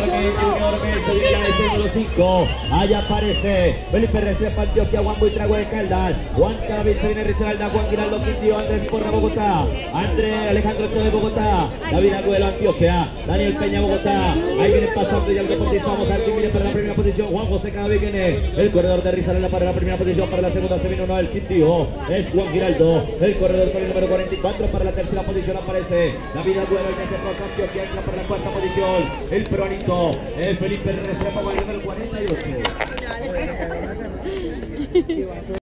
Junior Mesa, número 5. Allá aparece Felipe Restrepo, Antioquia, Juan Buitrago de Caldas. Juan Carabizo viene Risaralda, Juan Giraldo, Quintío, Andrés Porra, Bogotá. Alejandro Ochoa de Bogotá. David Agüelo, Antioquia. Daniel Peña, Bogotá. Ahí viene pasando y al deportista. Vamos a ver quién viene para la primera posición. Juan José Cadavid viene. El corredor de Risaralda para la primera posición. Para la segunda se vino uno del Quintío. Es Juan Giraldo. El corredor con el número 44. Para la tercera posición aparece David Agüelo. Y se toca Antioquia. Entra para la cuarta posición. El peruanito. Felipe Restrepo con el número 48.